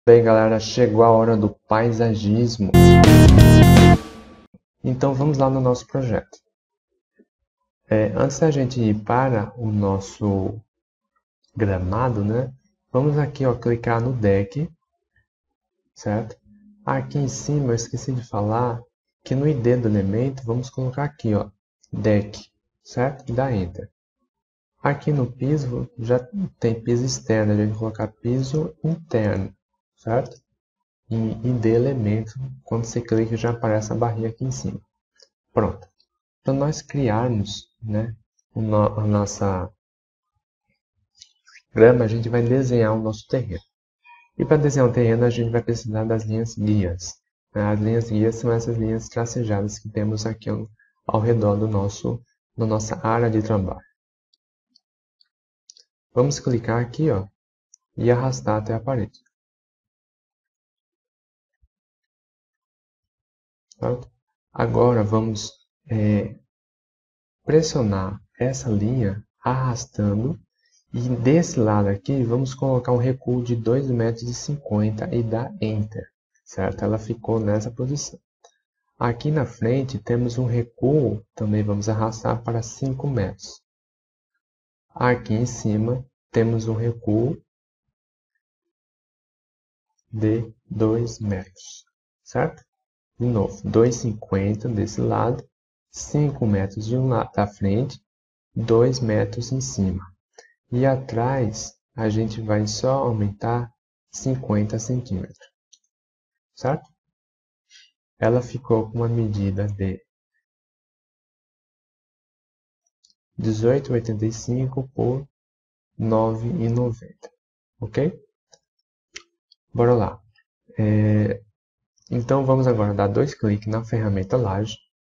Bem, galera, chegou a hora do paisagismo. Então, vamos lá no nosso projeto. Antes da gente ir para o nosso gramado, né? Vamos aqui, ó, clicar no deck, certo? Aqui em cima, eu esqueci de falar que no ID do elemento, vamos colocar aqui, ó, deck, certo? E dá Enter. Aqui no piso, já tem piso externo, a gente vai colocar piso interno, certo? E ID elemento, quando você clica, já aparece a barrinha aqui em cima. Pronto. Para nós criarmos, né, a nossa grama, a gente vai desenhar o nosso terreno. E para desenhar o terreno, a gente vai precisar das linhas guias. As linhas guias são essas linhas tracejadas que temos aqui ao redor da nossa área de trabalho. Vamos clicar aqui, ó, e arrastar até a parede. Certo? Agora vamos pressionar essa linha arrastando. E desse lado aqui, vamos colocar um recuo de 2,50 m e dar Enter, certo? Ela ficou nessa posição. Aqui na frente temos um recuo, também vamos arrastar para 5 metros. Aqui em cima temos um recuo de 2 metros, certo? De novo, 2,50 desse lado, 5 metros de um lado da frente, 2 metros em cima. E atrás, a gente vai só aumentar 50 centímetros, certo? Ela ficou com uma medida de 18,85 por 9,90, ok? Bora lá. Então, vamos agora dar 2 cliques na ferramenta Laje.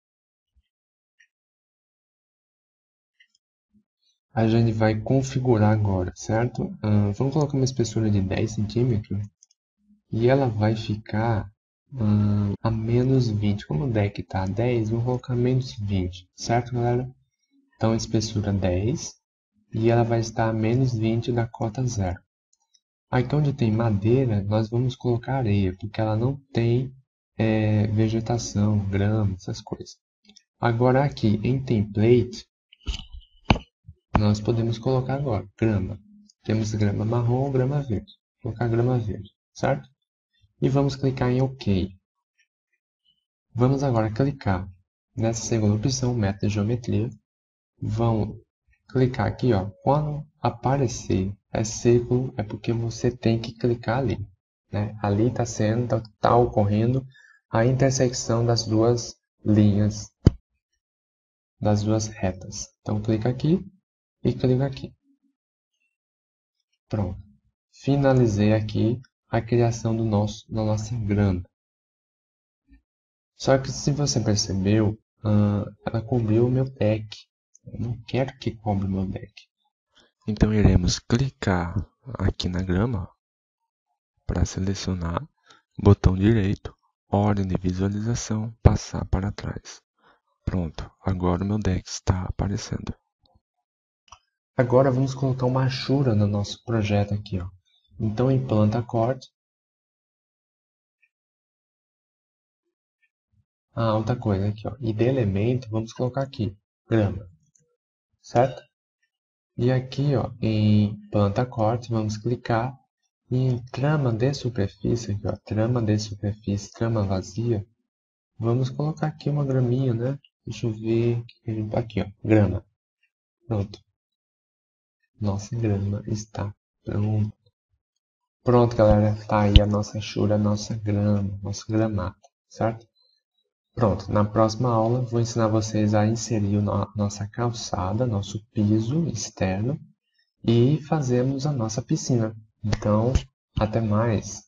A gente vai configurar agora, certo? Vamos colocar uma espessura de 10 centímetros e ela vai ficar a menos 20. Como o deck está a 10, vamos colocar menos 20, certo, galera? Então, espessura 10 e ela vai estar a menos 20 da cota 0. Aqui onde tem madeira, nós vamos colocar areia, porque ela não tem vegetação, grama, essas coisas. Agora aqui em template, nós podemos colocar agora grama. Temos grama marrom ou grama verde. Vou colocar grama verde, certo? E vamos clicar em OK. Vamos agora clicar nessa segunda opção, método de geometria. Vamos clicar aqui, ó. Quando aparecer círculo, é porque você tem que clicar ali, né? Ali está ocorrendo a intersecção das duas linhas, das duas retas. Então, clica aqui e clica aqui. Pronto. Finalizei aqui a criação da nossa grama. Só que se você percebeu, ela cobriu o meu deck. Eu não quero que cobre o meu deck. Então iremos clicar aqui na grama para selecionar, botão direito, ordem de visualização, passar para trás. Pronto, agora o meu deck está aparecendo. Agora vamos colocar uma achura no nosso projeto aqui, ó. Então em planta corte. Outra coisa aqui, ó. E de elemento, vamos colocar aqui, grama, certo? E aqui, ó, em planta corte, vamos clicar e em trama de superfície, aqui, ó, trama de superfície, trama vazia, vamos colocar aqui uma graminha, né? Deixa eu ver, aqui, ó, grama. Pronto. Nossa grama está pronta. Pronto, galera, tá aí a nossa achura, a nossa grama, nosso gramado, certo? Pronto, na próxima aula vou ensinar vocês a inserir nossa calçada, nosso piso externo e fazermos a nossa piscina. Então, até mais!